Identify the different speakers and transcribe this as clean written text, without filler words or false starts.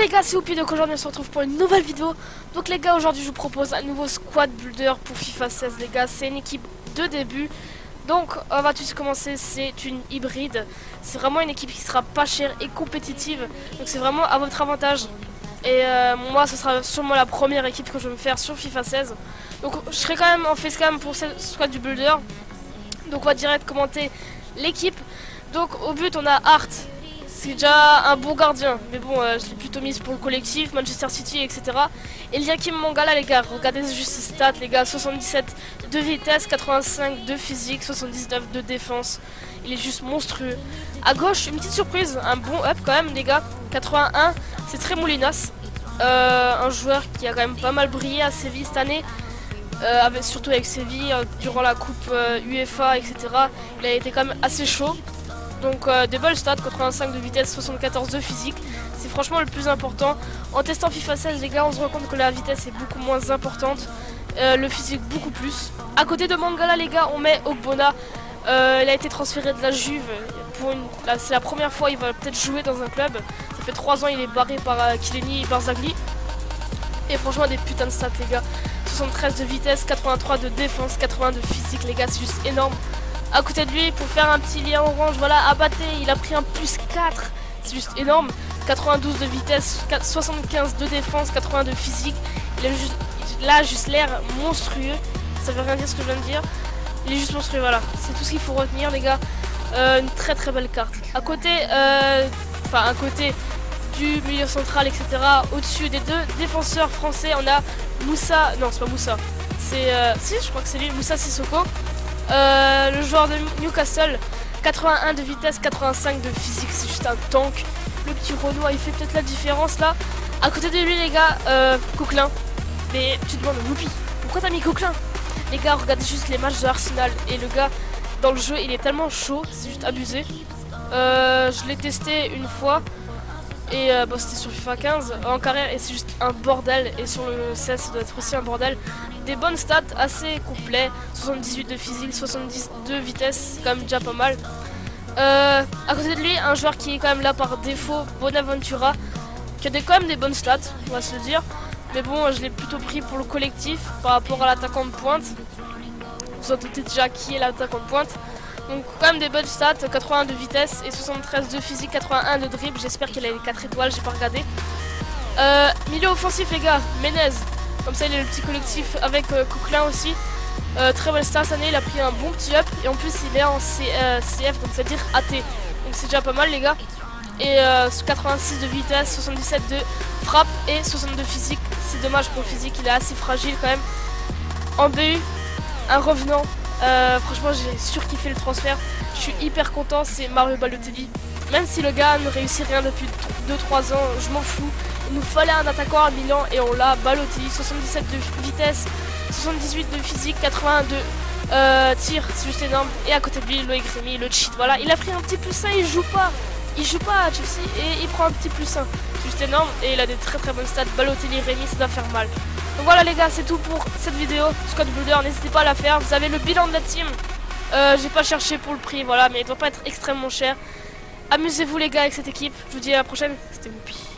Speaker 1: les gars, c'est Whoopi, donc aujourd'hui on se retrouve pour une nouvelle vidéo. Donc les gars, aujourd'hui je vous propose un nouveau squad builder pour FIFA 16 les gars. C'est une équipe de début. Donc on va tout de suite commencer, c'est une hybride. C'est vraiment une équipe qui sera pas chère et compétitive. Donc c'est vraiment à votre avantage. Et moi ce sera sûrement la première équipe que je vais me faire sur FIFA 16. Donc je serai quand même en facecam pour cette squad du builder. Donc on va direct commenter l'équipe. Donc au but on a Hart. C'est déjà un bon gardien, mais bon, je l'ai plutôt mise pour le collectif, Manchester City, etc. Et Eliakim Mangala, les gars, regardez juste ses stats, les gars, 77 de vitesse, 85 de physique, 79 de défense. Il est juste monstrueux. À gauche, une petite surprise, un bon up quand même, les gars, 81, c'est très Moulinas. Un joueur qui a quand même pas mal brillé à Séville cette année, surtout avec Séville, durant la coupe UEFA, etc. Il a été quand même assez chaud. Donc des belles stats, 85 de vitesse, 74 de physique, c'est franchement le plus important. En testant FIFA 16 les gars, on se rend compte que la vitesse est beaucoup moins importante, le physique beaucoup plus. À côté de Mangala les gars, on met Ogbonna, il a été transféré de la Juve, c'est la première fois il va peut-être jouer dans un club. Ça fait 3 ans il est barré par Chiellini et Barzagli. Et franchement des putains de stats les gars, 73 de vitesse, 83 de défense, 80 de physique les gars, c'est juste énorme. À côté de lui, pour faire un petit lien orange, voilà, Abaté, il a pris un plus 4, c'est juste énorme. 92 de vitesse, 75 de défense, 80 de physique. Il a juste l'air monstrueux, ça veut rien dire ce que je viens de dire. Il est juste monstrueux, voilà, c'est tout ce qu'il faut retenir les gars. Une très très belle carte. À côté, à côté du milieu central, etc. Au-dessus des deux défenseurs français, on a Moussa, non c'est pas Moussa, c'est, si je crois que c'est lui, Moussa Sissoko. Le joueur de Newcastle, 81 de vitesse, 85 de physique, c'est juste un tank. Le petit Renoir, il fait peut-être la différence là. À côté de lui les gars, Coquelin. Mais tu te demandes, Whoopi, pourquoi t'as mis Coquelin? Les gars, regardez juste les matchs de Arsenal. Et le gars, dans le jeu, il est tellement chaud, c'est juste abusé. Je l'ai testé une fois. Et bon, c'était sur FIFA 15 en carrière et c'est juste un bordel. Et sur le 16 ça doit être aussi un bordel. Des bonnes stats assez complets, 78 de physique, 70 de vitesse, c'est quand même déjà pas mal. À côté de lui, un joueur qui est quand même là par défaut, Bonaventura, qui a quand même des bonnes stats, on va se le dire. Mais bon, je l'ai plutôt pris pour le collectif par rapport à l'attaquant de pointe. Vous en doutez déjà qui est l'attaquant de pointe. Donc quand même des bonnes stats, 81 de vitesse et 73 de physique, 81 de dribble. J'espère qu'il a les 4 étoiles, j'ai pas regardé. Milieu offensif les gars, Menez. Comme ça il est le petit collectif avec Coquelin aussi. Très bonne star cette année, il a pris un bon petit up. Et en plus il est en CF, donc c'est-à-dire AT. Donc c'est déjà pas mal les gars. Et 86 de vitesse, 77 de frappe et 62 de physique. C'est dommage pour le physique, il est assez fragile quand même. En BU, un revenant. Franchement j'ai surkiffé le transfert. Je suis hyper content, c'est Mario Balotelli. Même si le gars ne réussit rien depuis 2-3 ans, je m'en fous. Il nous fallait un attaquant à Milan et on l'a. Balotelli, 77 de vitesse, 78 de physique, 80 de tir, c'est juste énorme. Et à côté de lui, Loïc Rémy, le cheat, voilà. Il a pris un petit plus 1, il joue pas à Chelsea et il prend un petit plus 1. C'est juste énorme et il a des très très bonnes stats. Balotelli, Rémy, ça doit faire mal. Donc voilà les gars, c'est tout pour cette vidéo. Squad Builder, n'hésitez pas à la faire. Vous avez le bilan de la team. J'ai pas cherché pour le prix, voilà, mais il doit pas être extrêmement cher. Amusez-vous les gars avec cette équipe. Je vous dis à la prochaine. C'était Whoopi.